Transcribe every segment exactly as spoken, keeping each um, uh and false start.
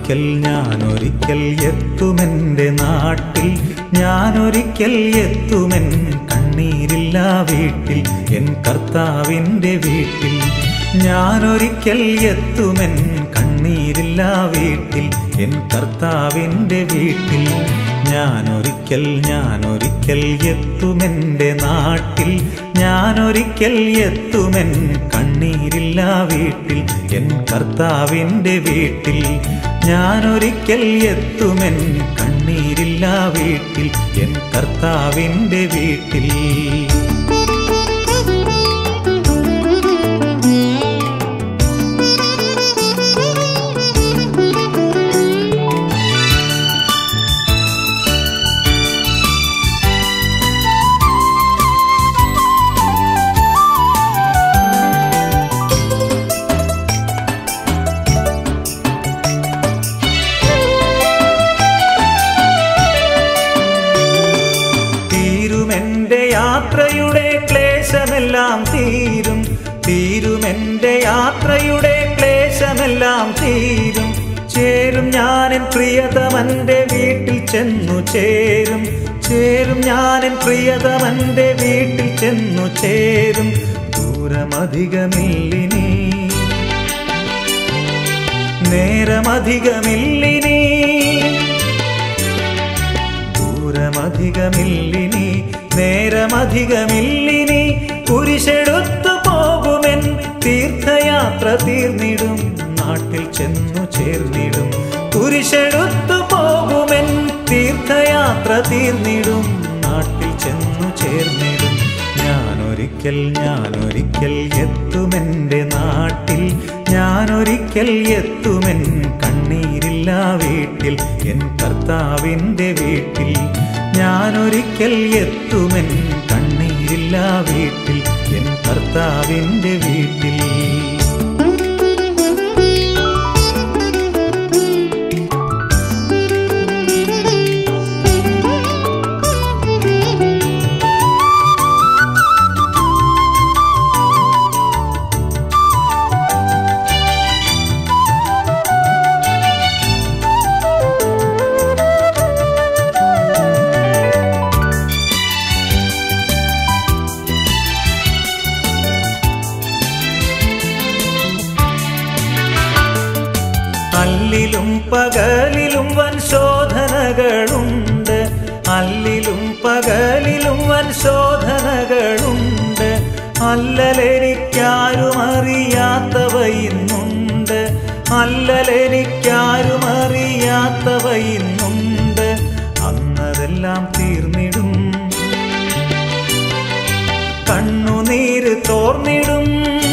ഞാനൊരിക്കൽ ഞാനൊരിക്കൽ എത്തുമെൻ്റെ നാട്ടിൽ, ഞാനൊരിക്കൽ എത്തുമെൻ കണ്ണീരില്ലാ വീട്ടിൽ, എൻ കർത്താവിൻ്റെ വീട്ടിൽ. ഞാനൊരിക്കൽ എത്തുമെൻ കണ്ണീരില്ലാ വീട്ടിൽ, എൻ കർത്താവിൻ്റെ വീട്ടിൽ. ഞാനൊരിക്കൽ ഞാനൊരിക്കൽ എത്തുമെൻ്റെ നാട്ടിൽ, ഞാനൊരിക്കൽ എത്തുമെൻ കണ്ണീരില്ലാ വീട്ടിൽ, എൻ കർത്താവിൻ്റെ വീട്ടിൽ. ഞാനൊരിക്കൽ എത്തുമെൻ കണ്ണീരില്ലാ വീട്ടിൽ, എൻ കർത്താവിൻ്റെ വീട്ടിൽ. യാത്രയുടെ ക്ലേശമെല്ലാം തീരും, തീരുമെൻ്റെ യാത്രയുടെ ക്ലേശമെല്ലാം തീരും. ചേരും ഞാനെൻ പ്രിയതമൻ്റെ വീട്ടിൽ ചെന്നു ചേരും, ചേരും ഞാനെൻ പ്രിയതമൻ്റെ വീട്ടിൽ ചെന്നു ചേരും. ദൂരമധികമില്ലിനി, നേരമധികമില്ലിനി, ദൂരമധികമില്ലിനി, നേരമധികമില്ലിനി. കുരിശെടുത്തു പോകുമെൻ തീർത്ഥയാത്ര തീർന്നിടും, നാട്ടിൽ ചെന്നു ചേർന്നിടും. കുരിശെടുത്തു പോകുമെൻ തീർത്ഥയാത്ര തീർന്നിടും, നാട്ടിൽ ചെന്നു ചേർന്നിടും. ഞാനൊരിക്കൽ ഞാനൊരിക്കൽ എത്തുമെൻ്റെ നാട്ടിൽ, ഞാനൊരിക്കൽ എത്തുമെൻ കണ്ണീരില്ലാ വീട്ടിൽ, എൻ കർത്താവിൻ്റെ വീട്ടിൽ. ഞാനൊരിക്കൽ എത്തുമെൻ കണ്ണീരില്ലാ വീട്ടിൽ, എൻ കർത്താവിൻ്റെ വീട്ടിൽ. അല്ലിലും പകലിലും വൻ ശോധനകളുണ്ട്, അല്ലിലും പകലിലും വൻ ശോധനകളുണ്ട്. അല്ലലെനിക്കാരും അറിയാത്തവ ഇന്നുണ്ട്, അല്ലലെനിക്കാരും അറിയാത്തവ ഇന്നുണ്ട്. അന്നതെല്ലാം തീർന്നിടും, കണ്ണുനീര് തോർന്നിടും.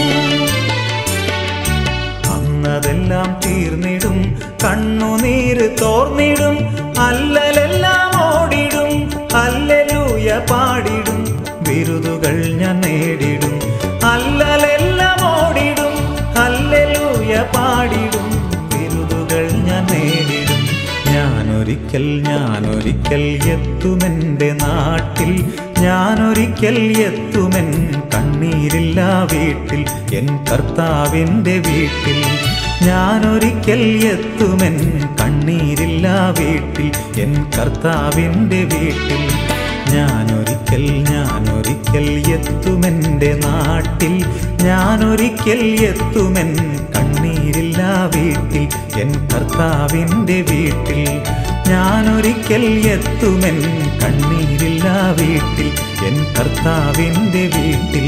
അന്നതെല്ലാം തീർന്നിടും, കണ്ണുനീര് തോർന്നിടും. അല്ലലെല്ലാം ഓടിടും, ഹല്ലേലൂയ പാടിടും. ബിരുദുകൾ ഞാൻ നേടിടും, അല്ലലെല്ലാം ഓടിടും, ഹല്ലേലൂയ പാടിടും. ബിരുദുകൾ ഞാൻ നേടിടും. ഞാനൊരിക്കൽ ഞാനൊരിക്കൽ എത്തുമെൻ്റെ നാട്ടിൽ, ഞാനൊരിക്കൽ എത്തുമെൻ കണ്ണീരില്ലാ വീട്ടിൽ, എൻ കർത്താവിൻ്റെ വീട്ടിൽ. ഞാനൊരിക്കൽ എത്തുമെൻ കണ്ണീരില്ലാ വീട്ടിൽ, എൻ കർത്താവിൻ്റെ വീട്ടിൽ. ഞാനൊരിക്കൽ ഞാനൊരിക്കൽ എത്തുമെൻ്റെ നാട്ടിൽ, ഞാനൊരിക്കൽ എത്തുമെൻ കണ്ണീരില്ലാ വീട്ടിൽ, എൻ കർത്താവിൻ്റെ വീട്ടിൽ. ഞാനൊരിക്കൽ എത്തുമെൻ കണ്ണീരില്ലാ വീട്ടിൽ, എൻ കർത്താവിൻ്റെ വീട്ടിൽ.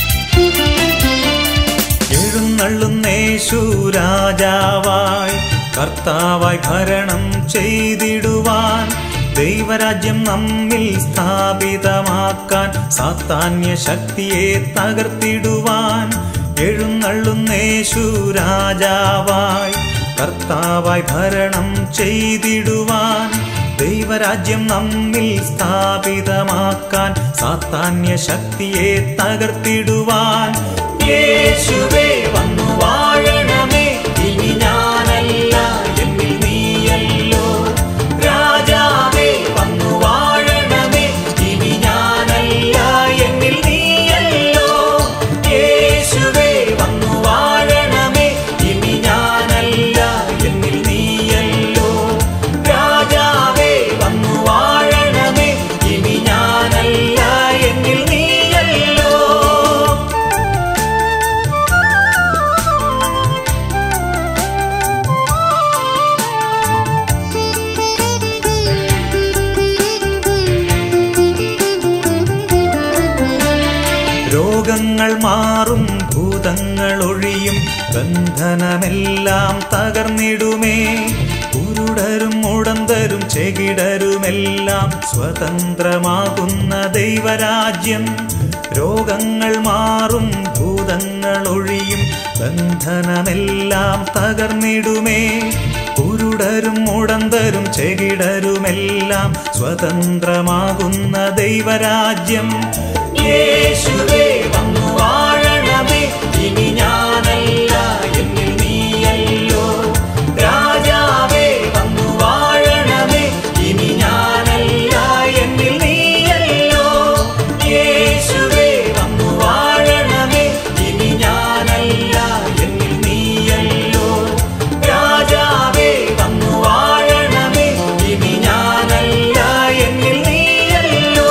യേശു രാജാവായി കർത്താവായി ഭരണം ചെയ്തിടുവാൻ, ദൈവരാജ്യം നമ്മിൽ സ്ഥാപിതമാക്കാൻ, സാത്താന്യ ശക്തിയെ തകർത്തിടുവാൻ എഴുന്നള്ളുന്നേശു രാജാവായി. കർത്താവായി ഭരണം ചെയ്തിടുവാൻ, ദൈവരാജ്യം നമ്മിൽ സ്ഥാപിതമാക്കാൻ, സാത്താന്യ ശക്തിയെ തകർത്തിടുവാൻ യേശുവേ വന്നു വാഴണമേ. ഇനി ഞാനല്ല, എന്നിൽ നീയല്ലോ. രാജാവേ വന്നു വാഴണമേ. ഇനി ഞാനല്ല, എന്നിൽ നീയല്ലോ. യേശുവേ വന്നു വാഴണമേ. ഇനി ഞാനല്ല, എന്നിൽ നീയല്ലോ. രാജാവേ വന്നു വാഴണമേ. ഇനി ഞാനല്ല, എന്നിൽ നീയല്ലോ. രോഗങ്ങൾ മാറും, ഭൂതങ്ങൾ ഒഴിയും, ബന്ധനമെല്ലാം തകർന്നിടുമേ. കുരുടരും മുടന്തരും ചെകിടരുമെല്ലാം സ്വതന്ത്രമാകുന്ന ദൈവരാജ്യം. രോഗങ്ങൾ മാറും, ഭൂതങ്ങൾ ഒഴിയും, ബന്ധനമെല്ലാം തകർന്നിടുമേ. കുരുടരും മുടന്തരും ചെകിടരുമെല്ലാം സ്വതന്ത്രമാകുന്ന ദൈവരാജ്യം. യേശുവേ വന്നു വാഴണമേ. ഇനി ഞാനല്ല, എന്നിൽ നീയല്ലോ. രാജാവേ വന്നു വാഴണമേ. ഇനി ഞാനല്ല, എന്നിൽ നീയല്ലോ. യേശുവേ വന്നു വാഴണമേ. ഇനി ഞാനല്ല, എന്നിൽ നീയല്ലോ. രാജാവേ വന്നു വാഴണമേ. ഇനി ഞാനല്ല, എന്നിൽ നീയല്ലോ.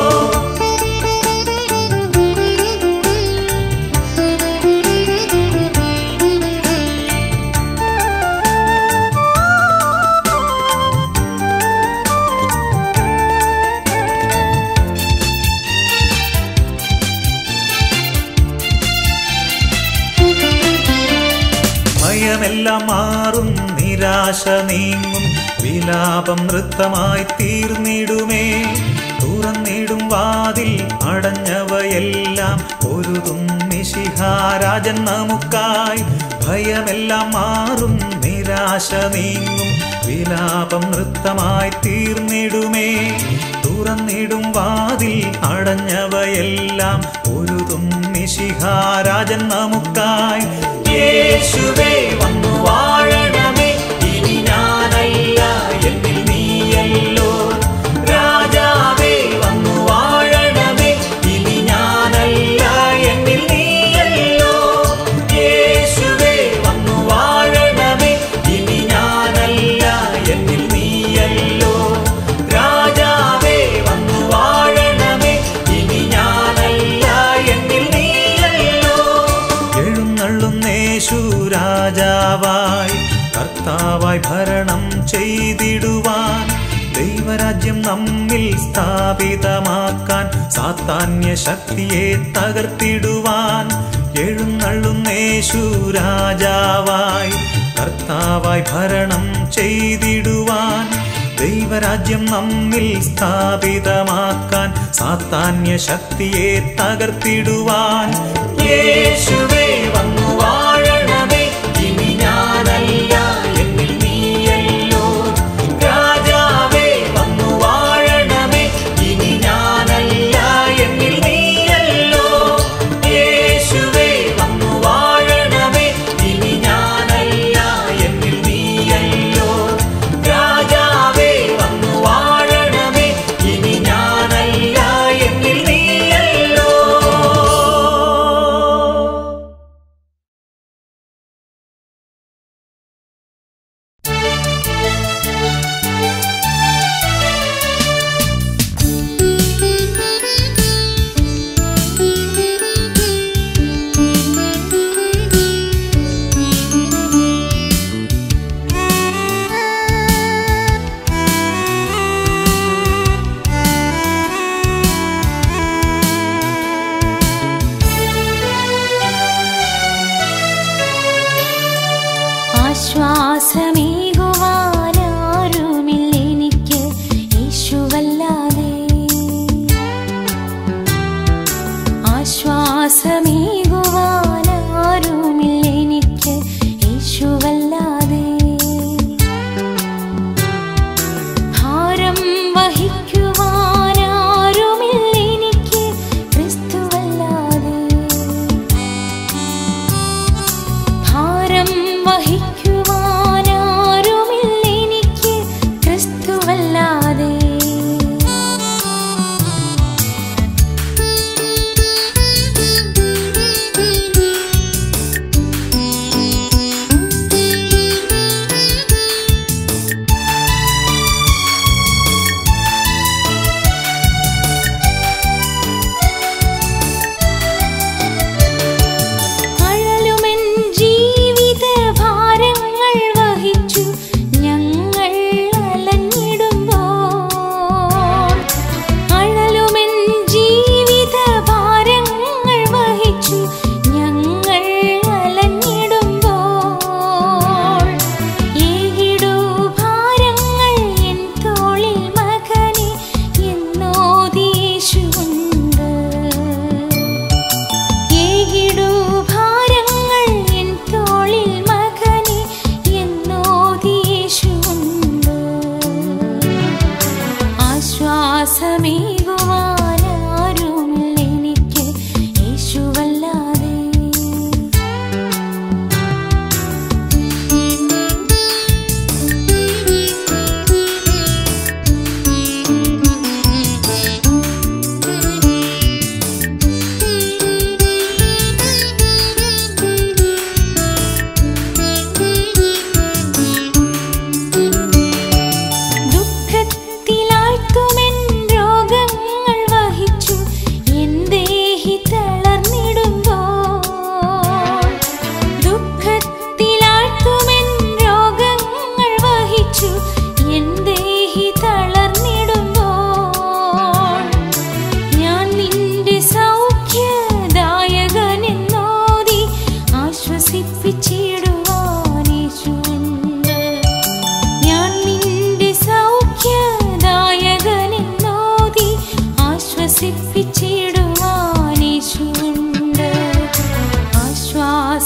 ഭയമെല്ലാം മാറും, നിരാശ നീങ്ങും, വിലാപം നൃത്തമായി തീർന്നിടുമേ. തുറന്നിടും വാതിൽ അടഞ്ഞവയെല്ലാം പൊരുതും മിശിഹാരാജൻ നമുക്കായി. ഭയമെല്ലാം മാറും, നിരാശ നീങ്ങും, വിലാപം നൃത്തമായി തീർന്നിടുമേ. തുറന്നിടും വാതിൽ അടഞ്ഞവയെല്ലാം പൊരുതും മിശിഹാരാജൻ നമുക്കായി. യേശുവേ വന്നു വാഴണമേ. ഇനി ഞാനല്ല, എന്നിൽ നീയല്ലോ. രാജാവേ വന്നു വാഴണമേ. ഇനി ഞാനല്ല, എന്നിൽ നീയല്ലോ. യേശുവേ വന്നു വാഴണമേ. ഇനി ഞാനല്ല, എന്നിൽ നീയല്ലോ. രാജാവേ വന്നു വാഴണമേ. ഇനി ഞാനല്ല, എന്നിൽ നീയല്ലോ. എഴുന്നള്ളുന്നേശു രാജാവായി, കർത്താവായി ഭരണം ചെയ്തിടുവാൻ, ദൈവരാജ്യം നമ്മിൽ സ്ഥാപിതമാക്കാൻ, സാത്താന്യ ശക്തിയെ തകർത്തിടുവാൻ എഴുന്നള്ളുന്നേശു രാജാവായി, കർത്താവായി ഭരണം ചെയ്തിടുവാൻ, ദൈവരാജ്യം നമ്മിൽ സ്ഥാപിതമാക്കാൻ, സാത്താന്യ ശക്തിയെ തകർത്തിടുവാൻ യേശുവേ വന്നു വാഴണമേ. ഇനി ഞാനല്ല, എന്നിൽ നീയല്ലോ. രാജാവേ വന്നു വാഴണമേ. ഇനി ഞാനല്ല, എന്നിൽ നീയല്ലോ. യേശുവേ വന്നു വാഴണമേ. ഇനി ഞാനല്ല, എന്നിൽ നീയല്ലോ. രാജാവേ വന്നു വാഴണമേ. ഇനി ഞാനല്ല, എന്നിൽ നീയല്ലോ.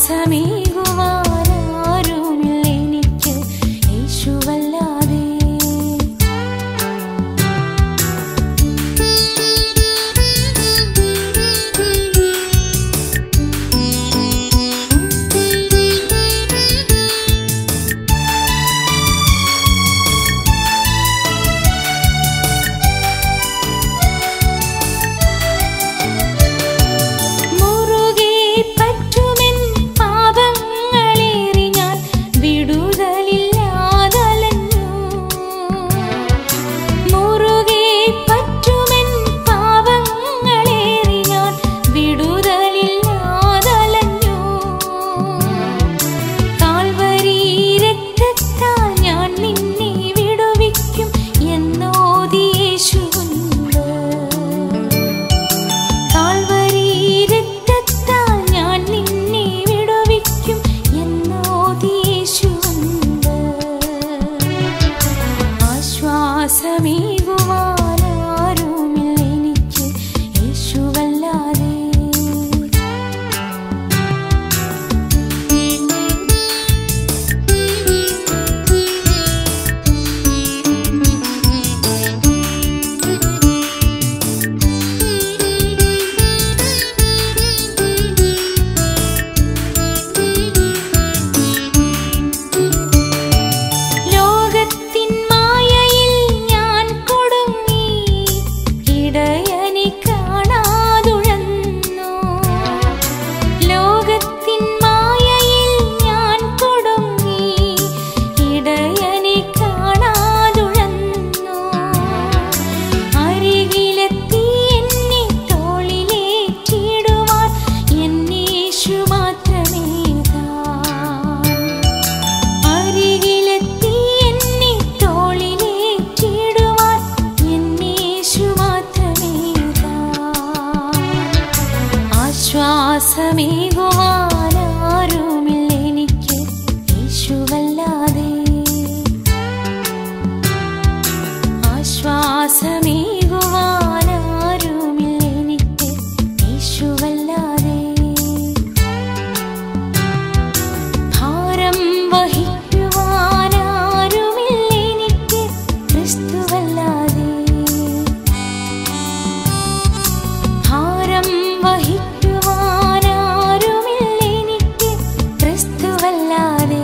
ആശ്വാസമേകുവാനാരുമില്ലെനിക്ക് യേശുവല്ലാതെ. ആശ്വാസമേകുവാനാരുമില്ലെനിക്ക് യേശുവല്ലാതെ. ആശ്വാസമേകുവാനാരുമില്ലെനിക്ക് യേശുവല്ലാതെ. ആശ്വാസമേകുവാനാരുമില്ലെനിക്ക് യേശുവല്ലാതെ. ഭാരം വഹിക്കുവാനാരുമില്ലെനിക്ക് ക്രിസ്തുവല്ലാതെ. ഭാരം വഹിക്കുവാനാരുമില്ലെനിക്ക് ക്രിസ്തുവല്ലാതെ.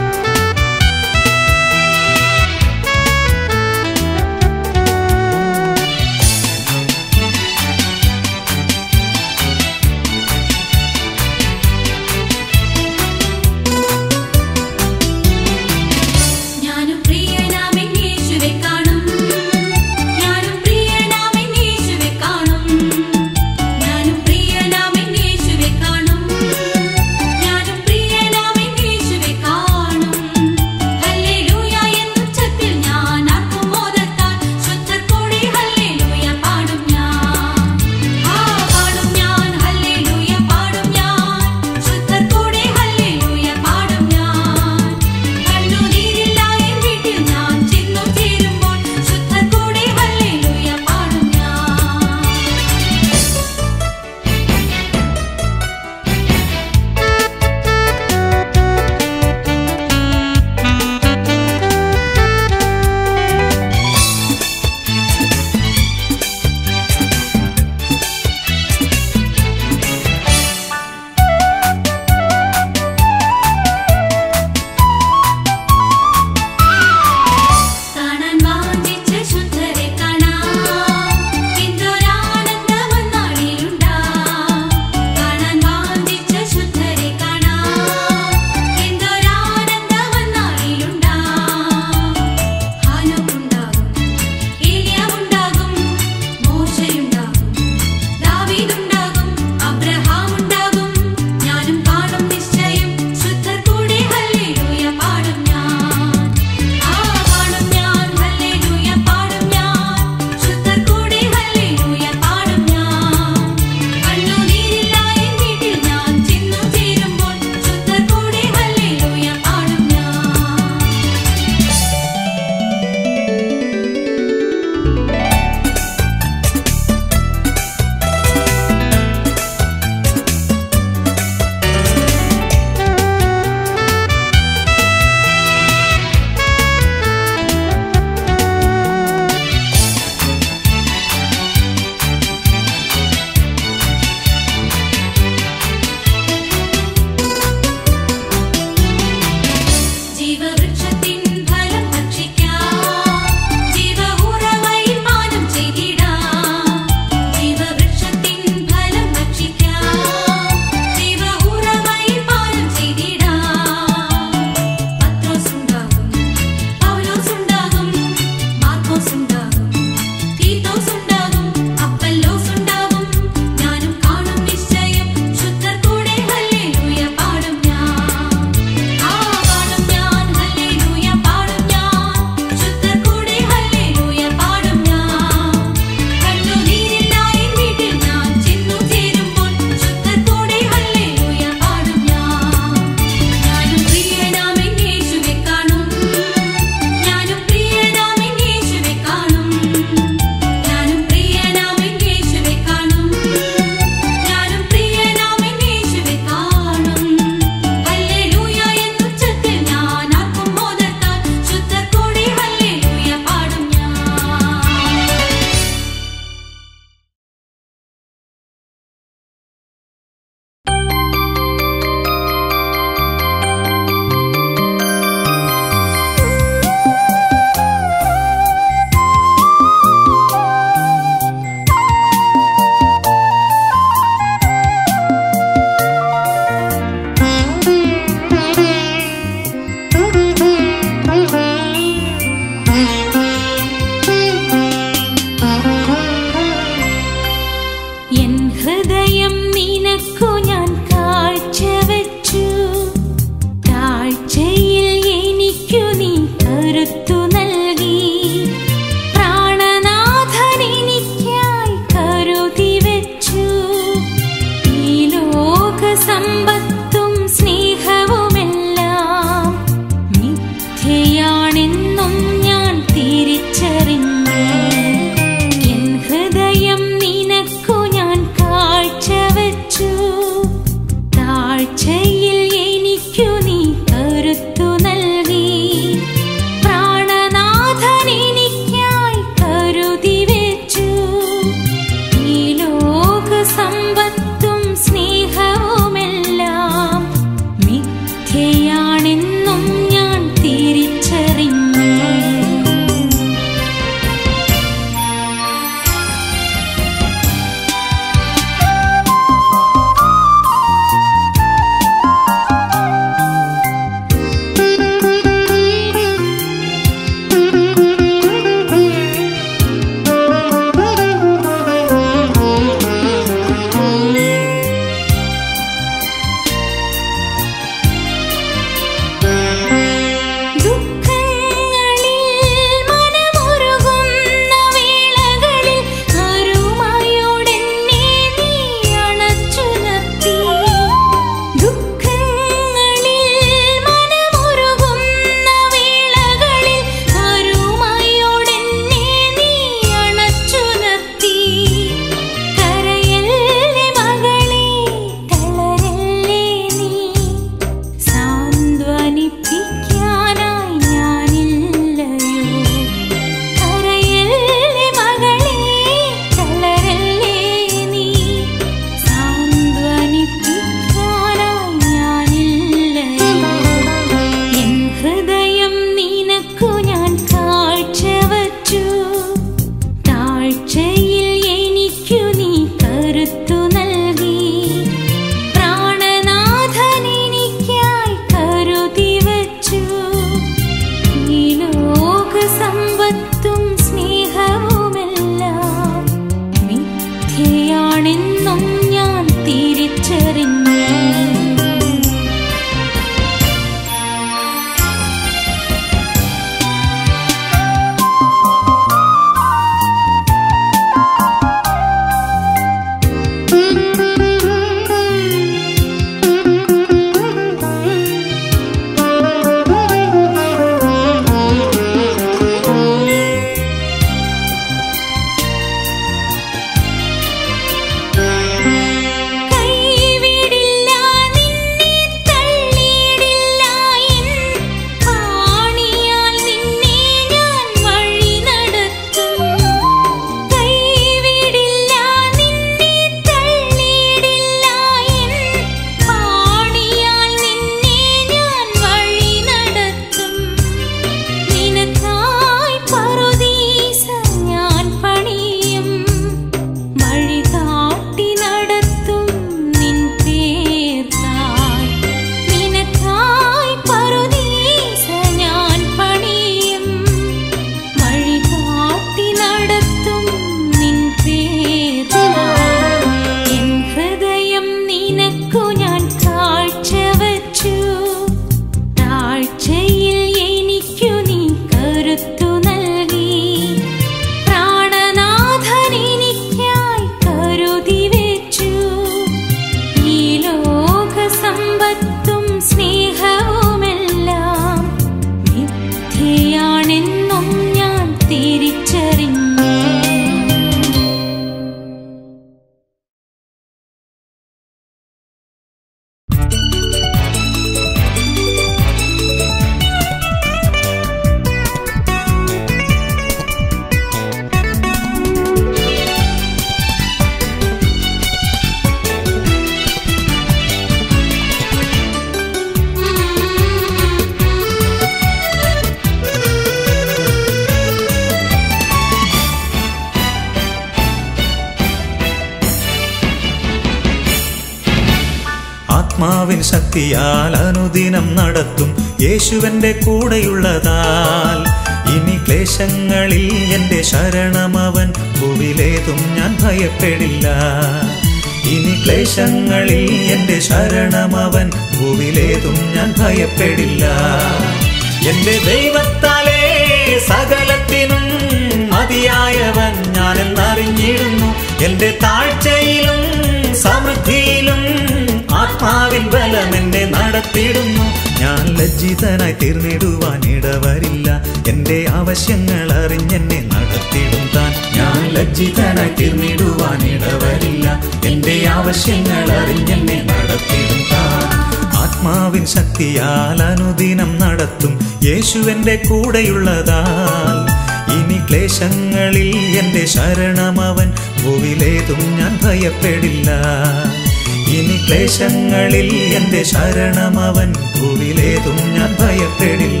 ആത്മാവിൻ ശക്തിയാൽ അനുദിനം നടത്തും യേശുവന്റെ കൂടെയുള്ളതാൽ ഇനി ക്ലേശങ്ങളിൽ എന്റെ ശരണമവൻ ഭൂവിലേതും ഞാൻ ഭയപ്പെടില്ല ഇനി ക്ലേശങ്ങളിൽ എന്റെ ശരണമവൻ ഭൂവിലേതും ഞാൻ ഭയപ്പെടില്ല എന്റെ ദൈവത്താലേ സകലത്തിനും മതിയായവൻ ഞാനെന്നറിഞ്ഞിടുന്നു എന്റെ താഴ്ചയിലും സമൃദ്ധിയിലും ആത്മാവിൻ ബലം എന്നെ നടത്തിയിടുന്നു ഞാൻ ലജ്ജിതനായി തീർന്നിടുവാൻ ഇടവരില്ല എന്റെ ആവശ്യങ്ങൾ അറിഞ്ഞെന്നെ നടത്തിയിടും താൻ ഞാൻ ലജ്ജിതനായി തീർന്നിടുവാൻ ഇടവരില്ല എന്റെ ആവശ്യങ്ങൾ അറിഞ്ഞെന്നെ നടത്തിയിടും താൻ ആത്മാവിൻ ശക്തിയാൽ അനുദിനം നടത്തും യേശുവന്റെ കൂടെയുള്ളതാൽ ഇനി ക്ലേശങ്ങളിൽ എന്റെ ശരണമവൻ ഭൂവിലേതും ഞാൻ ഭയപ്പെടില്ല ഇനി ക്ലേശങ്ങളിൽ എന്റെ ശരണമവൻ ഭൂവിലേതും ഞാൻ ഭയപ്പെടില്ല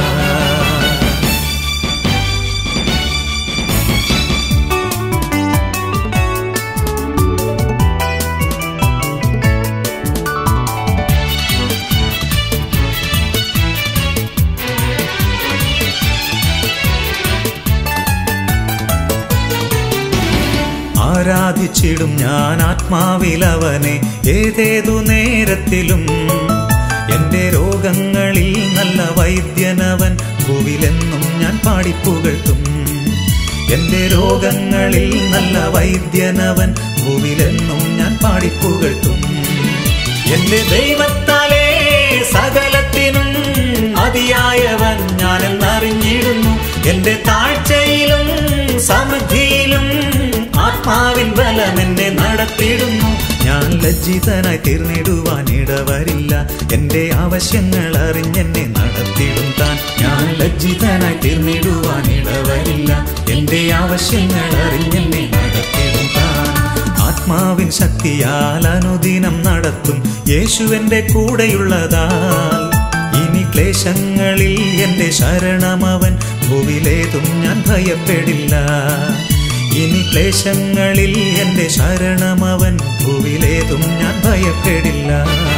ആരാധിച്ചിടും ഞാൻ ആത്മാവിലവനെ ഏതേതു നേരത്തിലും എന്റെ രോഗങ്ങളിൽ നല്ല വൈദ്യനവൻ ഭൂവിലെന്നും ഞാൻ പാടിപ്പുകഴ്ത്തും എന്റെ രോഗങ്ങളിൽ നല്ല വൈദ്യനവൻ ഭൂവിലെന്നും ഞാൻ പാടിപ്പുകഴ്ത്തും എന്റെ ദൈവത്താലേ സകലത്തിനും മതിയായവൻ ഞാനെന്നറിഞ്ഞിടുന്നു എന്റെ താഴ്ചയിലും സമൃദ്ധിയിലും ആത്മാവിൻ ബലം എന്നെ നടത്തിയിടുന്നു ഞാൻ ലജ്ജിതനായി തീർന്നിടുവാൻ ഇടവരില്ല എന്റെ ആവശ്യങ്ങൾ അറിഞ്ഞെന്നെ നടത്തിയിടും താൻ ഞാൻ ലജ്ജിതനായി തീർന്നിടുവാൻ ഇടവരില്ല എന്റെ ആവശ്യങ്ങൾ അറിഞ്ഞെന്നെ നടത്തിയിടും താൻ ആത്മാവിൻ ശക്തിയാൽ അനുദിനം നടത്തും യേശുവന്റെ കൂടെയുള്ളതാൽ ഇനി ക്ലേശങ്ങളിൽ എന്റെ ശരണമവൻ ഭൂവിലേതും ഞാൻ ഭയപ്പെടില്ല ഇനി ക്ലേശങ്ങളിൽ എന്റെ ശരണമവൻ ഭൂവിലേതും ഞാൻ ഭയപ്പെടില്ല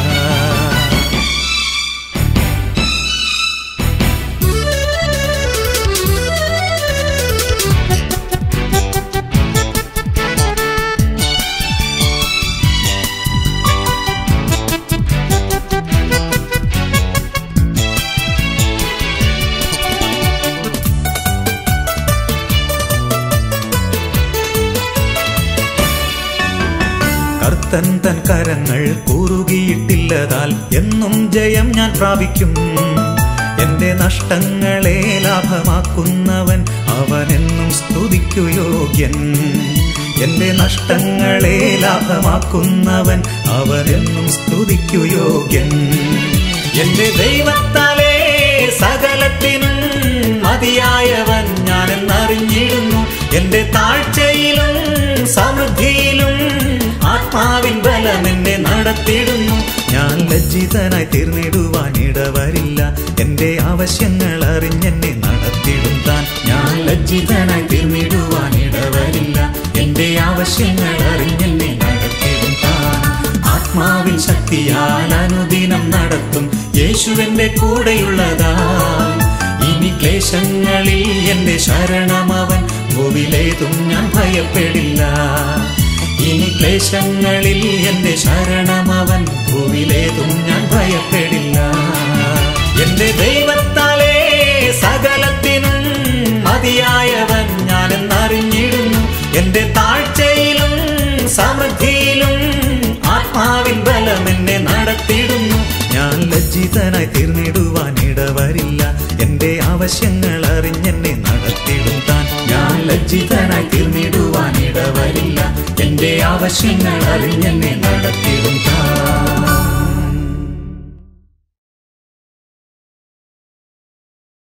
കർത്തൻ തൻ കരങ്ങൾ കുറുകിയിട്ടില്ലതാൽ എന്നും ജയം ഞാൻ പ്രാപിക്കും എന്റെ നഷ്ടങ്ങളെ ലാഭമാക്കുന്നവൻ അവനെന്നും സ്തുതിക്കു യോഗ്യൻ എന്റെ നഷ്ടങ്ങളെ ലാഭമാക്കുന്നവൻ അവനെന്നും സ്തുതിക്കു യോഗ്യൻ എന്റെ ദൈവത്താലേ സകലത്തിനും മതിയായവൻ ഞാനെന്നറിഞ്ഞിടുന്നു എന്റെ താഴ്ചയിലും സമൃദ്ധിയിലും ആത്മാവിൻ ബലം എന്നെ നടത്തിയിടുന്നു ഞാൻ ലജ്ജിതനായി തീർന്നിടുവാൻ ഇടവരില്ല എന്റെ ആവശ്യങ്ങൾ അറിഞ്ഞെന്നെ നടത്തിയിടും താൻ ഞാൻ ലജ്ജിതനായി തീർന്നിടുവാൻ ഇടവരില്ല എന്റെ ആവശ്യങ്ങൾ അറിഞ്ഞെന്നെ നടത്തിയിടും താൻ ആത്മാവിൻ ശക്തിയാൽ അനുദിനം നടത്തും യേശുവന്റെ കൂടെയുള്ളതാൽ ഇനി ക്ലേശങ്ങളിൽ എന്റെ ശരണമവൻ ഭൂവിലേതും ഞാൻ ഭയപ്പെടില്ല ഇനി ക്ലേശങ്ങളിൽ എന്റെ ശരണമവൻ ഭൂവിലേതും ഞാൻ ഭയപ്പെടില്ല എന്റെ ദൈവത്താലേ സകലത്തിനും മതിയായവൻ ഞാനെന്നറിഞ്ഞിടുന്നു എന്റെ താഴ്ചയിലും സമൃദ്ധിയിലും ആത്മാവിൻ ബലം എന്നെ നടത്തിയിടുന്നു ഞാൻ ലജ്ജിതനായി തീർന്നിടുവാൻ ഇടവരില്ല എന്റെ ആവശ്യങ്ങൾ അറിഞ്ഞെന്നെ നടത്തിയിടും താൻ ഞാൻ ലജ്ജിതനായി തീർന്നിടുവാൻ ഇടവരില്ല എന്റെ ആവശ്യങ്ങൾ അറിഞ്ഞെന്നെ നടത്തിയിടും താൻ